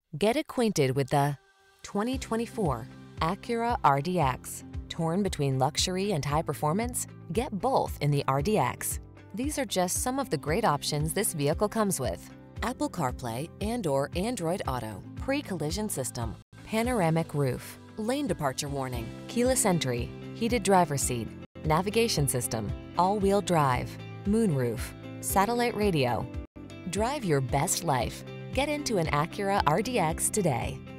Get acquainted with the 2024 Acura RDX. Torn between luxury and high performance? Get both in the RDX. These are just some of the great options this vehicle comes with: Apple CarPlay and/or Android Auto, pre-collision system, panoramic roof, lane departure warning, keyless entry, heated driver's seat, navigation system, all-wheel drive, moonroof, satellite radio. Drive your best life. Get into an Acura RDX today.